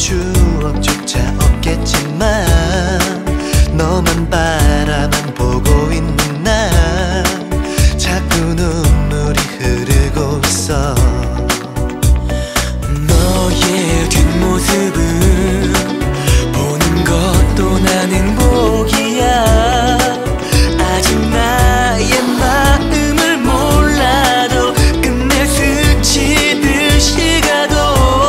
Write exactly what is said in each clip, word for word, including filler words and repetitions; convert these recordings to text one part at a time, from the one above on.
추억조차 없겠지만 너만 바라만 보고 있는 나 자꾸 눈물이 흐르고 있어. 너의 뒷모습을 보는 것도 난 행복이야. 아직 나의 마음을 몰라도 끝내 스치듯이 가도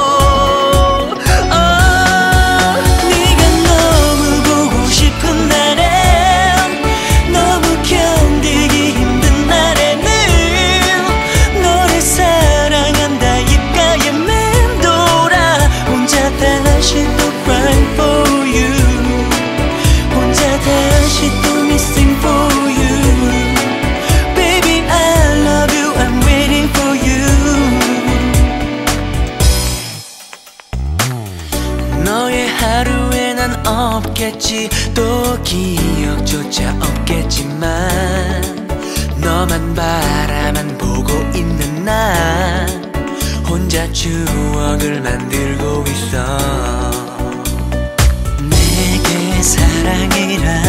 어, 네가 너무 보고 싶은 날엔 너무 견디기 힘든 날에는 너를 사랑한다 입가에 맴돌아 혼자 다시 또 crying for you 혼자 다시 또 missing for you baby I love you I'm waiting for you. 너의 하루에 난 없겠지 또 기억조차 없겠지만 너만 바라만 보고 있는 나 혼자 추억을 만들고 있어. 내게 사랑이란